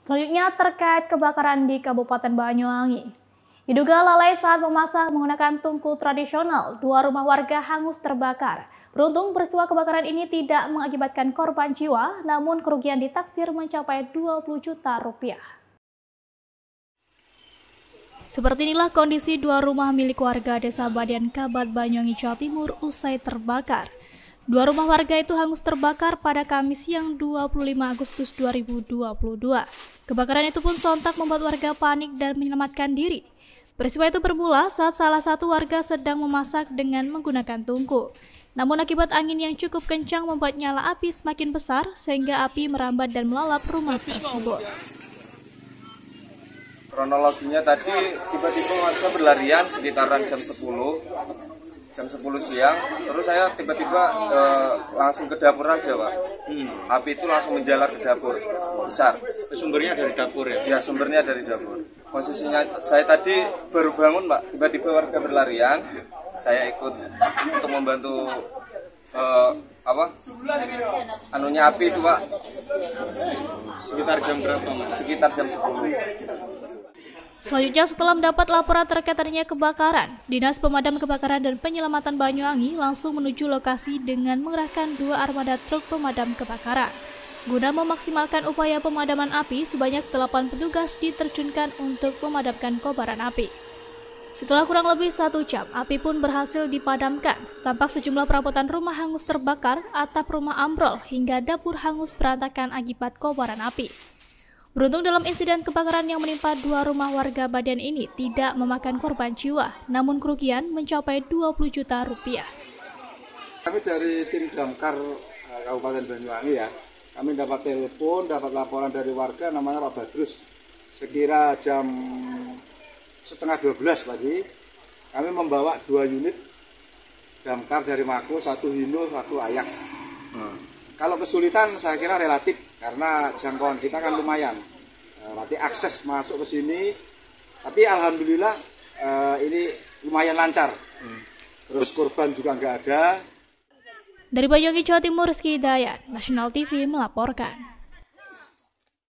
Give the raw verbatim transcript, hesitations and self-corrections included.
Selanjutnya terkait kebakaran di Kabupaten Banyuwangi. Diduga lalai saat memasak menggunakan tungku tradisional, dua rumah warga hangus terbakar. Beruntung peristiwa kebakaran ini tidak mengakibatkan korban jiwa, namun kerugian ditaksir mencapai dua puluh juta rupiah. Seperti inilah kondisi dua rumah milik warga Desa Badian Kabat Banyuwangi, Jawa Timur usai terbakar. Dua rumah warga itu hangus terbakar pada Kamis siang dua puluh lima Agustus dua ribu dua puluh dua. Kebakaran itu pun sontak membuat warga panik dan menyelamatkan diri. Peristiwa itu bermula saat salah satu warga sedang memasak dengan menggunakan tungku. Namun akibat angin yang cukup kencang membuat nyala api semakin besar sehingga api merambat dan melalap rumah tersebut. Kronologinya tadi tiba-tiba warga berlarian sekitaran jam sepuluh. Jam sepuluh siang, terus saya tiba-tiba eh, langsung ke dapur aja, Pak. Hmm. Api itu langsung menjalar ke dapur, besar. Sumbernya dari dapur ya? Ya, sumbernya dari dapur. Posisinya saya tadi baru bangun, Pak. Tiba-tiba warga berlarian, saya ikut untuk membantu eh, apa? Anunya api itu, Pak. Sekitar jam berapa, Mas? Sekitar jam sepuluh. Selanjutnya setelah mendapat laporan terkait adanya kebakaran, Dinas Pemadam Kebakaran dan Penyelamatan Banyuwangi langsung menuju lokasi dengan mengerahkan dua armada truk pemadam kebakaran. Guna memaksimalkan upaya pemadaman api, sebanyak delapan petugas diterjunkan untuk memadamkan kobaran api. Setelah kurang lebih satu jam, api pun berhasil dipadamkan. Tampak sejumlah perabotan rumah hangus terbakar, atap rumah ambrol, hingga dapur hangus berantakan akibat kobaran api. Beruntung dalam insiden kebakaran yang menimpa dua rumah warga Badian ini tidak memakan korban jiwa, namun kerugian mencapai dua puluh juta rupiah. Kami dari tim damkar Kabupaten Banyuwangi ya, kami dapat telepon, dapat laporan dari warga namanya Pak Badrus. Sekira jam setengah dua belas tadi, kami membawa dua unit damkar dari Mako, satu Hino, satu Ayak. Hmm. Kalau kesulitan saya kira relatif karena jangkauan kita kan lumayan. Nanti akses masuk ke sini, tapi alhamdulillah eh, ini lumayan lancar. Terus korban juga nggak ada. Dari Banyuwangi, Jawa Timur, Rizky Hidayat, Nasional T V melaporkan.